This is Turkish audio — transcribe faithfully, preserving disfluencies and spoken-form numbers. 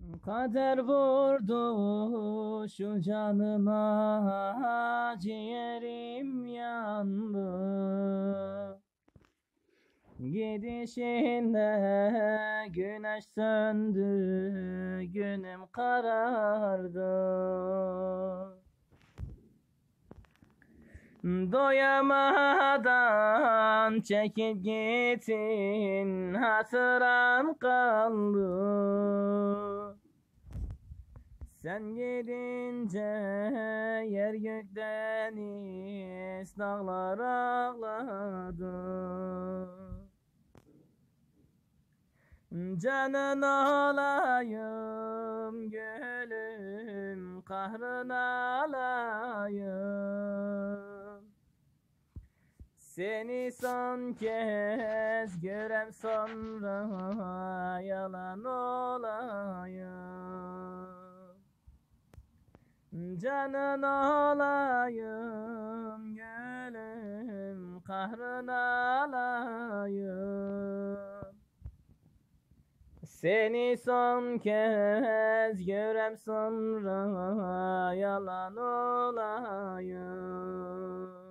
Kader vurdu şu canıma, ciğerim yandı. Gidişinde güneş söndü, günüm karardı. Doyamadan çekip gittin, hatıram kaldı. Sen gidince yer gök deniz dağlar ağladı. Canın olayım gülüm, kahrın alayım. Seni son kez görem sonra yalan olayım. Canın olayım gülüm, kahrın alayım. Seni son kez görem sonra yalan olayım.